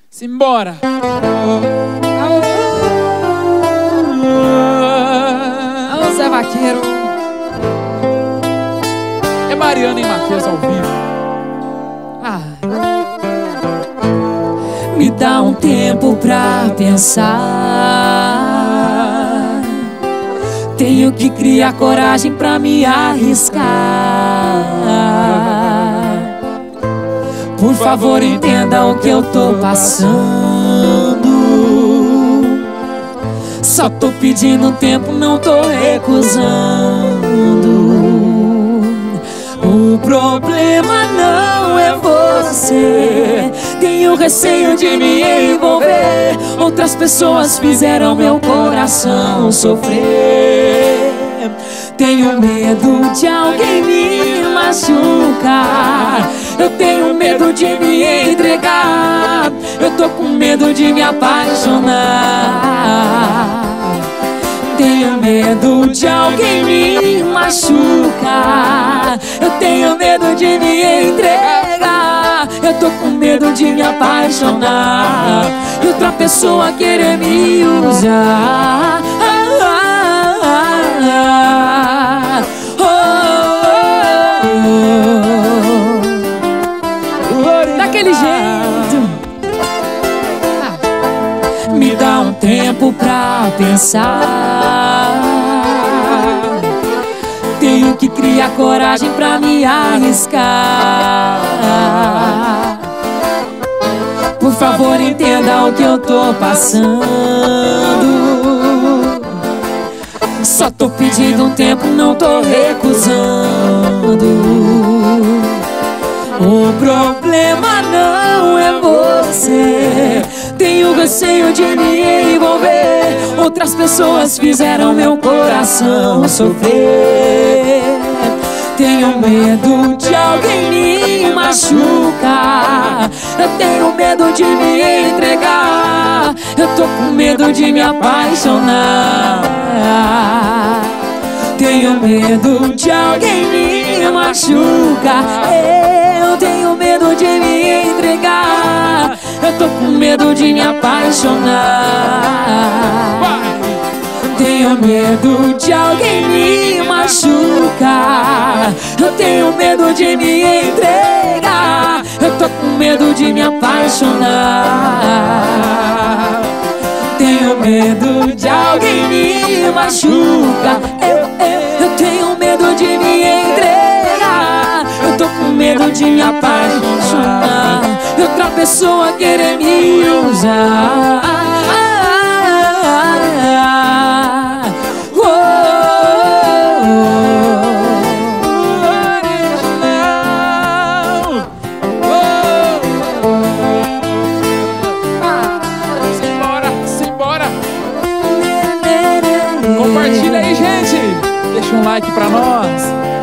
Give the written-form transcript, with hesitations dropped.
Simbora. Alô, Zé Vaqueiro. É Mariana e Matheus ao vivo. Me dá um tempo pra pensar. Tenho que criar coragem pra me arriscar. Por favor, entenda o que eu tô passando. Só tô pedindo tempo, não tô recusando. O problema não é você. Tenho receio de me envolver. Outras pessoas fizeram meu coração sofrer. Tenho medo de alguém me machucar. Eu tenho medo de me entregar. Eu tô com medo de me apaixonar. Tenho medo de alguém me machucar. Eu tenho medo de me entregar. Eu tô com medo de me apaixonar e outra pessoa querer me usar. Daquele jeito. Me dá um tempo pra pensar. Tenho que criar coragem pra me arriscar. Por favor, entenda o que eu tô passando. Só tô pedindo um tempo, não tô recusando. O problema não é você. Tenho receio de me envolver. Outras pessoas fizeram meu coração sofrer. Tenho medo de alguém me machucar. Eu tenho medo de me entregar. Eu tô com medo de me apaixonar. Tenho medo de alguém me machucar. Eu tenho medo de me entregar. Eu tô com medo de me apaixonar. Tenho medo de alguém me machucar. Eu tenho medo de me entregar. Eu tô com medo de me apaixonar. Tenho medo de alguém me machucar. Eu tenho medo de me entregar. Eu tô com medo de me apaixonar e outra pessoa querer me usar. Compartilha aí, gente. Deixa um like pra nós.